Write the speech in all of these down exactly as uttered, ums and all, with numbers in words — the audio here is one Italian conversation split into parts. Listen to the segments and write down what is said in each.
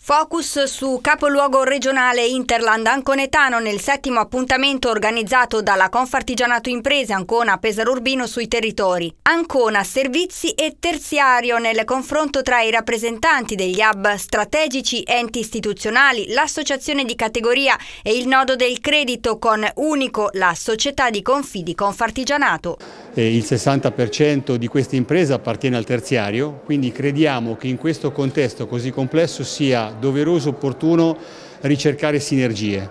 Focus su capoluogo regionale Interland Anconetano nel settimo appuntamento organizzato dalla Confartigianato Imprese Ancona Pesaro Urbino sui territori. Ancona, servizi e terziario nel confronto tra i rappresentanti degli hub strategici, enti istituzionali, l'associazione di categoria e il nodo del credito con Unico, la società di confidi Confartigianato. Il sessanta per cento di questa impresa appartiene al terziario, quindi crediamo che in questo contesto così complesso sia doveroso e opportuno ricercare sinergie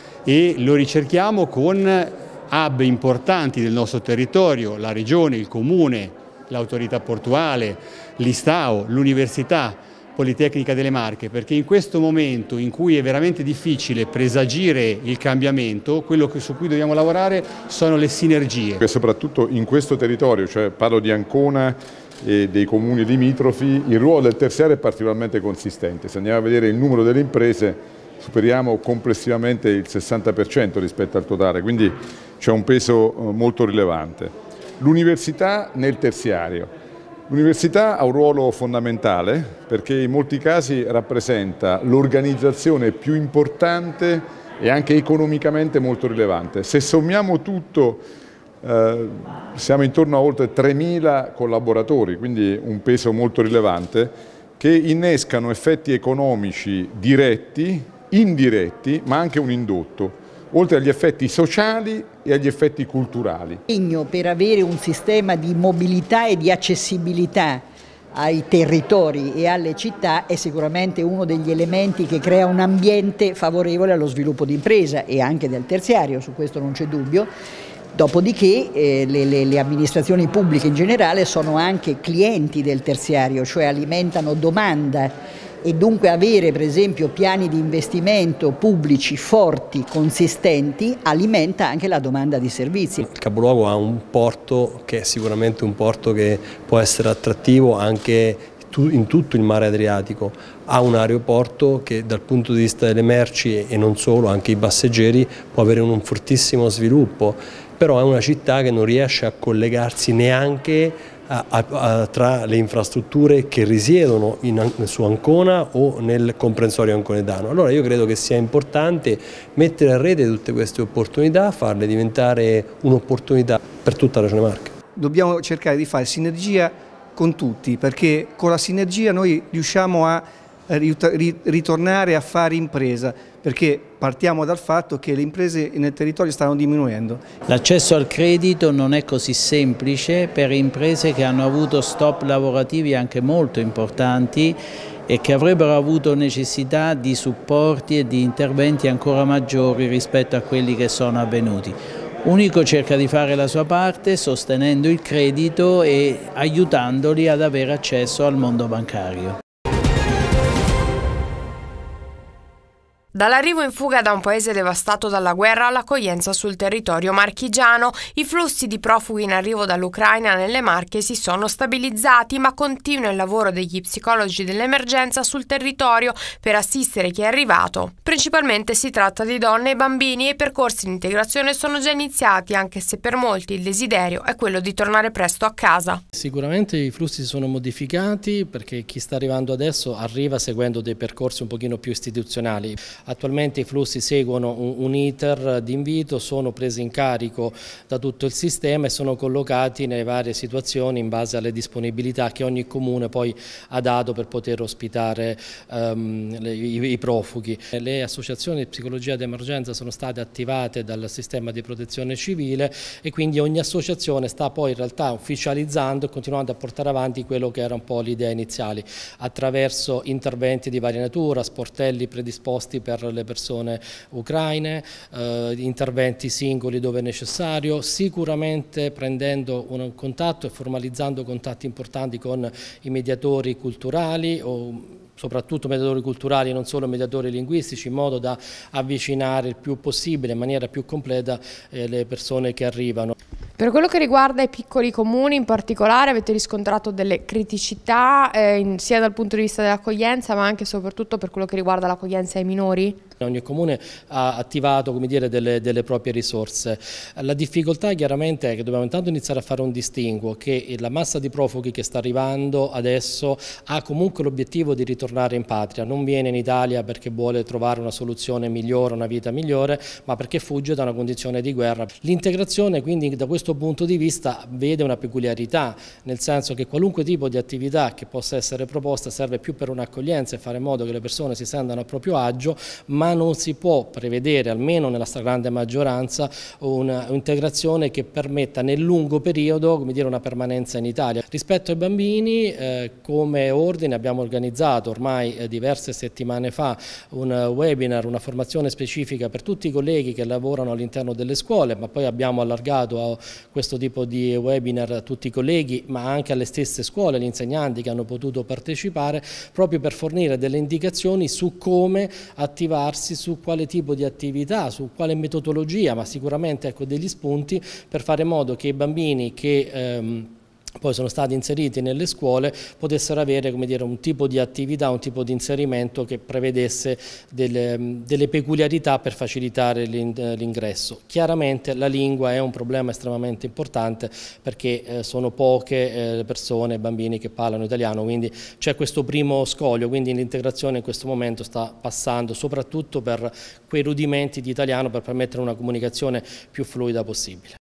e lo ricerchiamo con hub importanti del nostro territorio, la Regione, il Comune, l'autorità portuale, l'Istao, l'Università Politecnica delle Marche, perché in questo momento in cui è veramente difficile presagire il cambiamento, quello che, su cui dobbiamo lavorare sono le sinergie. E soprattutto in questo territorio, cioè parlo di Ancona e dei comuni limitrofi, il ruolo del terziario è particolarmente consistente. Se andiamo a vedere il numero delle imprese, superiamo complessivamente il sessanta per cento rispetto al totale, quindi c'è un peso molto rilevante. L'università nel terziario. L'università ha un ruolo fondamentale perché in molti casi rappresenta l'organizzazione più importante e anche economicamente molto rilevante. Se sommiamo tutto eh, siamo intorno a oltre tremila collaboratori, quindi un peso molto rilevante che innescano effetti economici diretti, indiretti, ma anche un indotto, oltre agli effetti sociali e agli effetti culturali. Per avere un sistema di mobilità e di accessibilità ai territori e alle città è sicuramente uno degli elementi che crea un ambiente favorevole allo sviluppo di impresa e anche del terziario, su questo non c'è dubbio. Dopodiché eh, le, le, le amministrazioni pubbliche in generale sono anche clienti del terziario, cioè alimentano domanda. E dunque avere per esempio piani di investimento pubblici forti, consistenti, alimenta anche la domanda di servizi. Il capoluogo ha un porto che è sicuramente un porto che può essere attrattivo anche in tutto il mare Adriatico, ha un aeroporto che dal punto di vista delle merci e non solo, anche i passeggeri, può avere un fortissimo sviluppo, però è una città che non riesce a collegarsi neanche A, a, a, tra le infrastrutture che risiedono in, su Ancona o nel comprensorio anconetano. Allora io credo che sia importante mettere a rete tutte queste opportunità, farle diventare un'opportunità per tutta la Regione Marche. Dobbiamo cercare di fare sinergia con tutti, perché con la sinergia noi riusciamo a ritornare a fare impresa, perché partiamo dal fatto che le imprese nel territorio stanno diminuendo. L'accesso al credito non è così semplice per imprese che hanno avuto stop lavorativi anche molto importanti e che avrebbero avuto necessità di supporti e di interventi ancora maggiori rispetto a quelli che sono avvenuti. Unico cerca di fare la sua parte sostenendo il credito e aiutandoli ad avere accesso al mondo bancario. Dall'arrivo in fuga da un paese devastato dalla guerra all'accoglienza sul territorio marchigiano, i flussi di profughi in arrivo dall'Ucraina nelle Marche si sono stabilizzati, ma continua il lavoro degli psicologi dell'emergenza sul territorio per assistere chi è arrivato. Principalmente si tratta di donne e bambini e i percorsi di integrazione sono già iniziati, anche se per molti il desiderio è quello di tornare presto a casa. Sicuramente i flussi si sono modificati perché chi sta arrivando adesso arriva seguendo dei percorsi un pochino più istituzionali. Attualmente i flussi seguono un, un iter di invito, sono presi in carico da tutto il sistema e sono collocati nelle varie situazioni in base alle disponibilità che ogni comune poi ha dato per poter ospitare um, le, i, i profughi. Le associazioni di psicologia d'emergenza sono state attivate dal sistema di protezione civile e quindi ogni associazione sta poi in realtà ufficializzando e continuando a portare avanti quello che era un po' l'idea iniziale attraverso interventi di varia natura, sportelli predisposti per le persone ucraine, eh, interventi singoli dove è necessario, sicuramente prendendo un contatto e formalizzando contatti importanti con i mediatori culturali o soprattutto mediatori culturali e non solo mediatori linguistici, in modo da avvicinare il più possibile, in maniera più completa, eh, le persone che arrivano. Per quello che riguarda i piccoli comuni in particolare, avete riscontrato delle criticità eh, in, sia dal punto di vista dell'accoglienza ma anche e soprattutto per quello che riguarda l'accoglienza ai minori? Ogni comune ha attivato, come dire, delle, delle proprie risorse. La difficoltà chiaramente è che dobbiamo intanto iniziare a fare un distinguo, che la massa di profughi che sta arrivando adesso ha comunque l'obiettivo di ritornare in patria, non viene in Italia perché vuole trovare una soluzione migliore, una vita migliore, ma perché fugge da una condizione di guerra. L'integrazione quindi da questo punto di vista vede una peculiarità, nel senso che qualunque tipo di attività che possa essere proposta serve più per un'accoglienza e fare in modo che le persone si sentano a proprio agio, ma non si può prevedere, almeno nella stragrande maggioranza, un'integrazione che permetta nel lungo periodo, come dire, una permanenza in Italia. Rispetto ai bambini, eh, come Ordine abbiamo organizzato ormai eh, diverse settimane fa un webinar, una formazione specifica per tutti i colleghi che lavorano all'interno delle scuole, ma poi abbiamo allargato a questo tipo di webinar a tutti i colleghi, ma anche alle stesse scuole, gli insegnanti che hanno potuto partecipare, proprio per fornire delle indicazioni su come attivarsi, su quale tipo di attività, su quale metodologia, ma sicuramente ecco, degli spunti per fare in modo che i bambini che ehm, poi sono stati inseriti nelle scuole potessero avere, come dire, un tipo di attività, un tipo di inserimento che prevedesse delle, delle peculiarità per facilitare l'ingresso. Chiaramente la lingua è un problema estremamente importante perché eh, sono poche eh, le persone, bambini che parlano italiano, quindi c'è questo primo scoglio, quindi l'integrazione in questo momento sta passando soprattutto per quei rudimenti di italiano per permettere una comunicazione più fluida possibile.